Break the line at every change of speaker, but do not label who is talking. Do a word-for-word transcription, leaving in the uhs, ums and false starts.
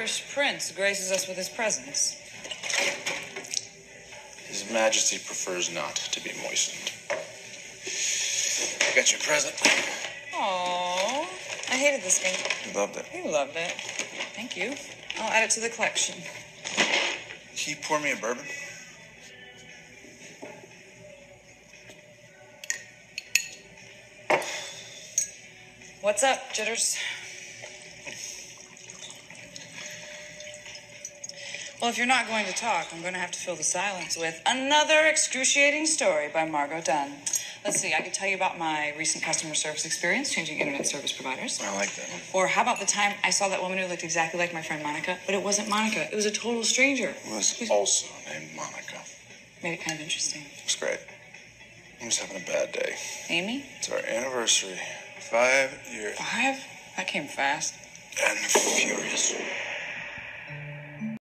Irish prince graces us with his presence.
His Majesty prefers not to be moistened. I got your present.
Oh, I hated this game.
You loved it.
You loved it. Thank you. I'll add it to the collection.
Can you pour me a bourbon?
What's up, Jitters? Well, if you're not going to talk, I'm going to have to fill the silence with another excruciating story by Margot Dunn. Let's see, I could tell you about my recent customer service experience changing internet service providers.
I like that one.
Or how about the time I saw that woman who looked exactly like my friend Monica, but it wasn't Monica. It was a total stranger.
Who was
Who's...
also named Monica.
Made it kind of interesting.
It's great. I'm just having a bad day.
Amy?
It's our anniversary. Five years.
Five? That came fast.
And furious.